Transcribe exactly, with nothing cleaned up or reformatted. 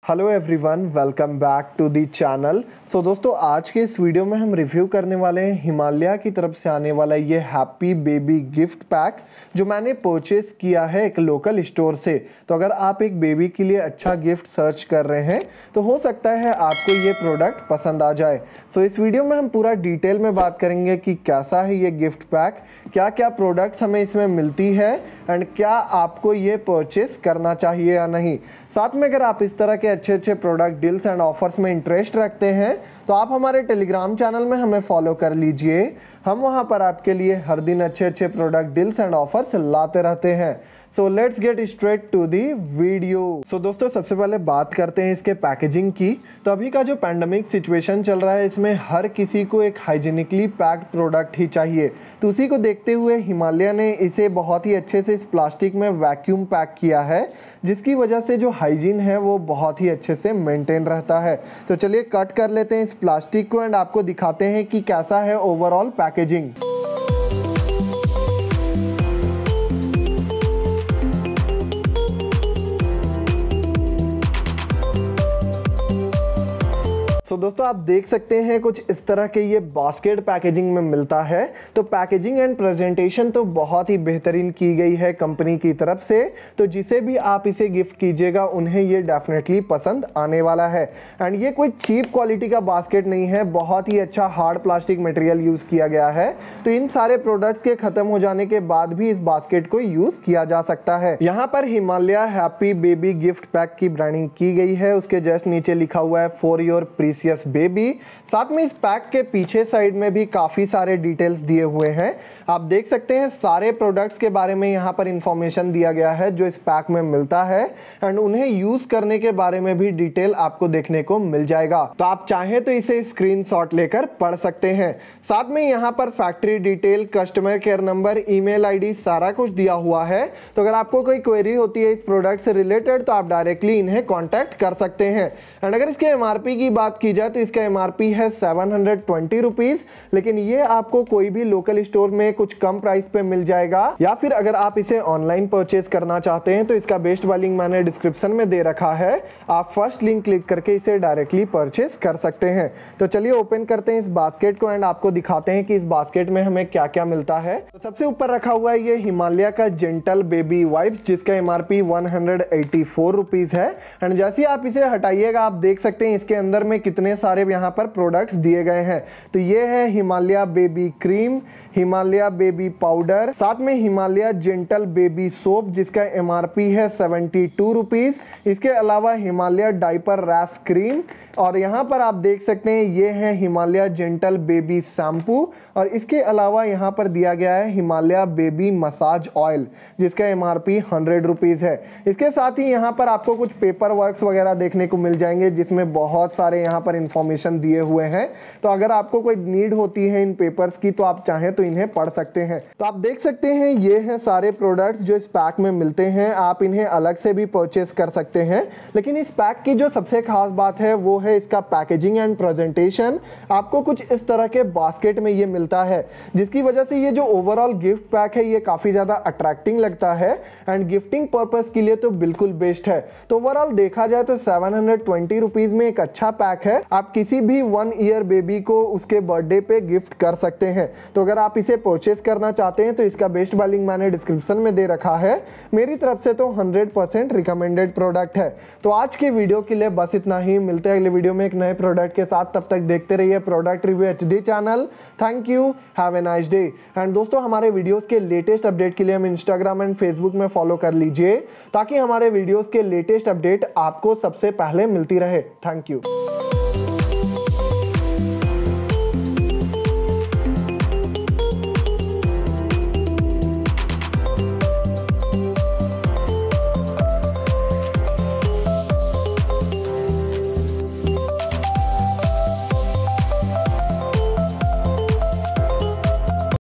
Hello everyone, welcome back to the channel. So दोस्तों, आज के इस वीडियो में हम रिव्यू करने वाले हैं हिमालय की तरफ से आने वाला ये हैप्पी बेबी गिफ्ट पैक जो मैंने परचेस किया है एक लोकल स्टोर से। तो अगर आप एक बेबी के लिए अच्छा गिफ्ट सर्च कर रहे हैं तो हो सकता है आपको ये प्रोडक्ट पसंद आ जाए। सो इस वीडियो में हम पूरा डिटेल में बात करेंगे कि कैसा है ये गिफ्ट पैक, क्या क्या प्रोडक्ट्स हमें इसमें मिलती है एंड क्या आपको ये परचेस करना चाहिए या नहीं। साथ में अगर आप इस तरह के अच्छे अच्छे प्रोडक्ट डील्स एंड ऑफर्स में इंटरेस्ट रखते हैं तो आप हमारे टेलीग्राम चैनल में हमें फॉलो कर लीजिए। हम वहां पर आपके लिए हर दिन अच्छे अच्छे प्रोडक्ट डील्स एंड ऑफर्स लाते रहते हैं। So let's get straight to the video. So दोस्तों, सबसे पहले बात करते हैं इसके पैकेजिंग की। तो अभी का जो पैंडेमिक सिचुएशन चल रहा है इसमें हर किसी को एक हाइजीनिकली पैक्ड प्रोडक्ट ही चाहिए। तो उसी को देखते हुए हिमालय ने इसे बहुत ही अच्छे से इस प्लास्टिक में वैक्यूम पैक किया है, जिसकी वजह से जो हाइजीन है वो बहुत ही अच्छे से मेंटेन रहता है। तो चलिए कट कर लेते हैं इस प्लास्टिक को एंड आपको दिखाते हैं कि कैसा है ओवरऑल पैकेजिंग। तो दोस्तों, आप देख सकते हैं कुछ इस तरह के ये बास्केट पैकेजिंग में मिलता है। तो पैकेजिंग एंड प्रेजेंटेशन तो बहुत ही बेहतरीन की गई है कंपनी की तरफ से। तो जिसे भी आप इसे गिफ्ट कीजिएगा उन्हें ये डेफिनेटली पसंद आने वाला है। एंड ये कोई चीप क्वालिटी का बास्केट नहीं है, बहुत ही अच्छा हार्ड प्लास्टिक मटेरियल यूज किया गया है। तो इन सारे प्रोडक्ट्स के खत्म हो जाने के बाद भी इस बास्केट को यूज किया जा सकता है। यहाँ पर Himalaya happy baby gift pack की ब्रांडिंग की गई है। उसके जस्ट नीचे लिखा हुआ है फॉर योर प्रीसियस बेबी। साथ में इस पैक के पीछे साइड में भी काफी सारे डिटेल्स दिए हुए हैं। आप देख सकते हैं सारे प्रोडक्ट्स के बारे में यहाँ पर इंफॉर्मेशन दिया गया है जो इस पैक में मिलता है एंड उन्हें यूज करने के बारे में भी डिटेल आपको देखने को मिल जाएगा। तो आप चाहें तो इसे स्क्रीनशॉट लेकर पढ़ सकते हैं। साथ में यहाँ पर factory detail, customer care number, email ID सारा कुछ दिया हुआ है। तो अगर आपको कोई क्वेरी होती है इस प्रोडक्ट से रिलेटेड तो आप डायरेक्टली इन्हें कॉन्टैक्ट कर सकते हैं। एंड अगर इसके एमआरपी की बात की जाए तो इसका एमआरपी है सेवन हंड्रेड ट्वेंटी रुपीज, लेकिन ये आपको कोई भी लोकल स्टोर में कुछ कम प्राइस पे मिल जाएगा। या फिर अगर आप इसे ऑनलाइन परचेज करना चाहते हैं तो इसका बेस्ट बाय लिंक मैंने डिस्क्रिप्शन में दे रखा है, आप फर्स्ट लिंक क्लिक करके इसे डायरेक्टली परचेज कर सकते हैं। तो चलिए ओपन करते हैं इस बास्केट को एंड आपको दिखाते हैं कि इस बास्केट में हमें क्या क्या मिलता है। तो सबसे ऊपर रखा हुआ है ये हिमालय का जेंटल बेबी वाइप्स, जिसका MRP one hundred eighty four rupees है। एंड जैसे ही आप इसे हटाइएगा आप देख सकते हैं इसके अंदर में कितने सारे यहाँ पर प्रोडक्ट्स दिए गए हैं। तो ये है Himalaya baby cream, Himalaya baby powder, साथ में हिमालय जेंटल बेबी सोप जिसका एमआरपी है सेवेंटी टू रुपीज। इसके अलावा हिमालय डाइपर रैश क्रीम, और यहाँ पर आप देख सकते हैं ये है हिमालय जेंटल बेबी शैम्पू, और इसके अलावा यहाँ पर दिया गया है हिमालय बेबी मसाज ऑयल जिसका एमआरपी हंड्रेड रुपीज है। इसके साथ ही यहाँ पर आपको कुछ पेपर वर्क्स वगैरह देखने को मिल जाएंगे जिसमें बहुत सारे यहाँ पर इंफॉर्मेशन दिए हुए हैं। तो अगर आपको कोई नीड होती है इन पेपर्स की तो आप चाहें तो इन्हें पढ़ सकते हैं। तो आप देख सकते हैं ये हैं सारे प्रोडक्ट्स जो इस पैक में मिलते हैं। आप इन्हें अलग से भी परचेस कर सकते हैं, लेकिन इस पैक की जो सबसे खास बात है वो है इसका पैकेजिंग एंड प्रेजेंटेशन। आपको कुछ इस तरह के बास्केट में ये मिलता है, जिसकी वजह से ये जो ओवरऑल गिफ्ट पैक है ये काफी ज्यादा अट्रैक्टिंग लगता है एंड गिफ्टिंग पर्पस के लिए तो बिल्कुल बेस्ट है। तो ओवरऑल देखा जाए तो सेवन हंड्रेड ट्वेंटी रुपीज में एक अच्छा पैक है। आप किसी भी वन ईयर बेबी को उसके बर्थडे पे गिफ्ट कर सकते हैं। तो अगर आप इसे परचेस करना चाहते हैं तो इसका बेस्ट बाय लिंक मैंने डिस्क्रिप्शन में दे रखा है। मेरी तरफ से तो हंड्रेड परसेंट रिकमेंडेड प्रोडक्ट है। तो आज के वीडियो के लिए बस इतना ही। मिलते हैं अगले वीडियो में एक नए प्रोडक्ट के साथ। तब तक देखते रहिए product review HD channel. Thank you, have a nice day. And दोस्तों, हमारे वीडियोस के लेटेस्ट अपडेट के लिए हम इंस्टाग्राम एंड फेसबुक में फॉलो कर लीजिए ताकि हमारे वीडियोस के लेटेस्ट अपडेट आपको सबसे पहले मिलती रहे। Thank you.